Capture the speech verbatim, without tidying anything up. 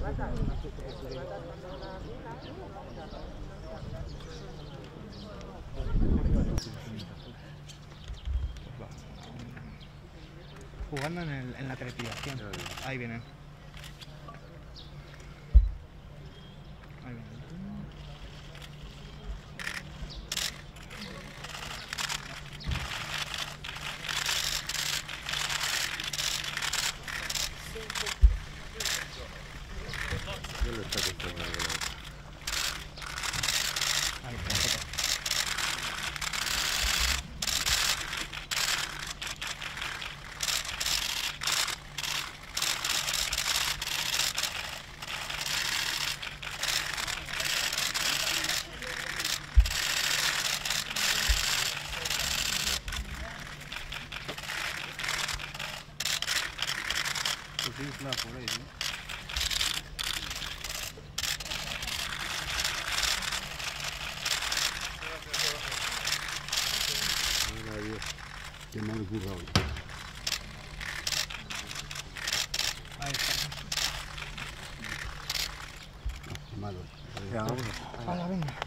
Jugando en, el, en la trepidación. Ahí vienen. Ahí vienen. Ahí está. Pues sí, claro, por ahí, ¿no? Ahora Dios, qué mal currado. Ahí está. No, qué malo. A la venga.